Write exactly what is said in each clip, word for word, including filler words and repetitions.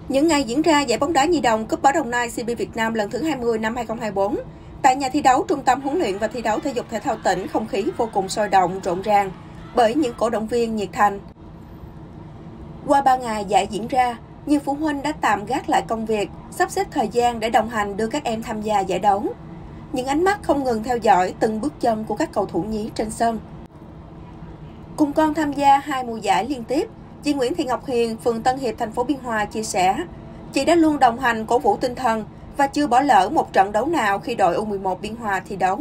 Những ngày diễn ra giải bóng đá nhi đồng Cúp Báo Đồng Nai xê bê Việt Nam lần thứ hai mươi năm hai không hai tư, tại nhà thi đấu Trung tâm Huấn luyện và Thi đấu Thể dục Thể thao tỉnh, không khí vô cùng sôi động, rộn ràng bởi những cổ động viên nhiệt thành. Qua ba ngày giải diễn ra, nhiều phụ huynh đã tạm gác lại công việc, sắp xếp thời gian để đồng hành đưa các em tham gia giải đấu. Những ánh mắt không ngừng theo dõi từng bước chân của các cầu thủ nhí trên sân. Cùng con tham gia hai mùa giải liên tiếp, chị Nguyễn Thị Ngọc Hiền, phường Tân Hiệp, thành phố Biên Hòa chia sẻ, chị đã luôn đồng hành cổ vũ tinh thần và chưa bỏ lỡ một trận đấu nào khi đội U mười một Biên Hòa thi đấu.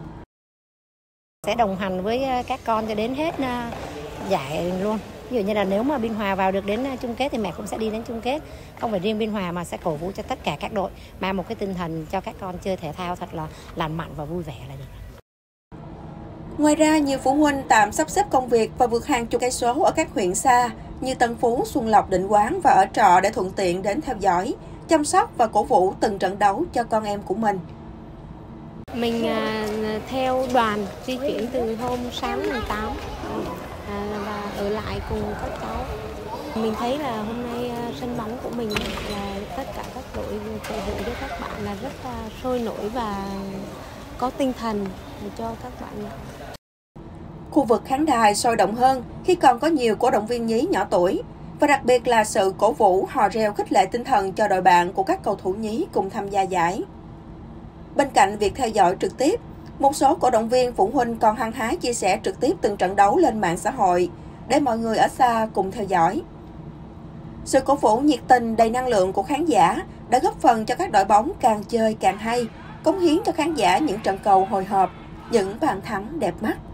Sẽ đồng hành với các con cho đến hết giải luôn. Ví dụ như là nếu mà Biên Hòa vào được đến chung kết thì mẹ cũng sẽ đi đến chung kết. Không phải riêng Biên Hòa mà sẽ cổ vũ cho tất cả các đội, mang một cái tinh thần cho các con chơi thể thao thật là lành mạnh và vui vẻ là được. Ngoài ra, nhiều phụ huynh tạm sắp xếp công việc và vượt hàng chục cây số ở các huyện xa như Tân Phú, Xuân Lộc, Định Quán và ở trọ để thuận tiện đến theo dõi, chăm sóc và cổ vũ từng trận đấu cho con em của mình. Mình à, theo đoàn di chuyển từ hôm sáng mùng tám à, và ở lại cùng các cháu. Mình thấy là hôm nay sân bóng của mình là tất cả các đội cổ vũ cho các bạn là rất là sôi nổi và có tinh thần cho các bạn. Khu vực khán đài sôi động hơn khi còn có nhiều cổ động viên nhí nhỏ tuổi và đặc biệt là sự cổ vũ hò reo khích lệ tinh thần cho đội bạn của các cầu thủ nhí cùng tham gia giải. Bên cạnh việc theo dõi trực tiếp, một số cổ động viên phụ huynh còn hăng hái chia sẻ trực tiếp từng trận đấu lên mạng xã hội để mọi người ở xa cùng theo dõi. Sự cổ vũ nhiệt tình đầy năng lượng của khán giả đã góp phần cho các đội bóng càng chơi càng hay, cống hiến cho khán giả những trận cầu hồi hộp, những bàn thắng đẹp mắt.